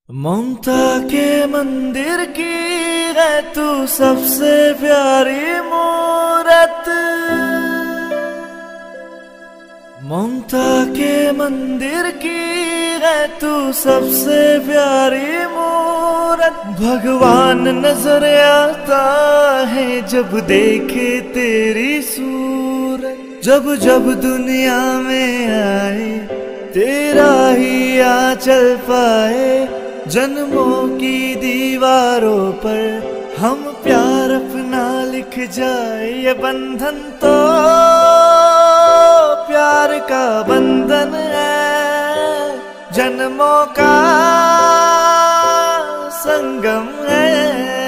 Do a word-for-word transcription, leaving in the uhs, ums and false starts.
ममता के मंदिर की है तू सबसे प्यारी मूरत। ममता के मंदिर की है तू सबसे प्यारी मूरत। भगवान नजर आता है जब देखे तेरी सूरत। जब जब दुनिया में आए तेरा ही आंचल पाए। जन्मों की दीवारों पर हम प्यार अपना लिख जाए। ये बंधन तो प्यार का बंधन है, जन्मों का संगम है।